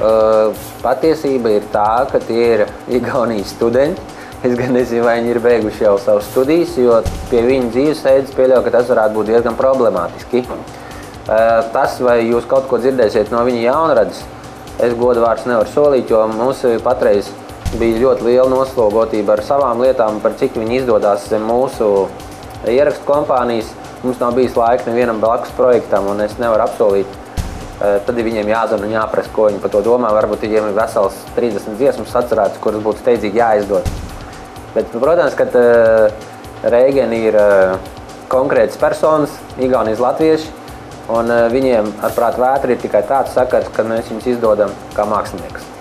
patiesība ir tā, ka tie ir Igaunijas studenti. Es gan nezinu, vai viņi ir beiguši jau savas studijas, jo pie viņu dzīvesveids pieļauju, ka tas varētu būt diezgan problemātiski. Tas, vai jūs kaut ko dzirdēsiet no viņa jaunradas, es godu vārds nevaru solīt, jo mums patreiz bija ļoti liela noslogotība ar savām lietām, par cik viņi izdodās zem mūsu ierakstu kompānijas. Mums nav bijis laika nevienam blakus projektam, un es nevaru apsolīt. Tad ir viņiem jādara un jāprasa, ko viņi par to domā. Varbūt viņiem ir vesels 30 dziesmas atcerētas, kuras būtu steidzīgi jāizdod. Bet, protams, ka Reigeni ir konkrētas personas, Igaunijas latvieši, un viņiem ar prātu vētri ir tikai tāds sakars, ka mēs viņus izdodam kā mākslinieks.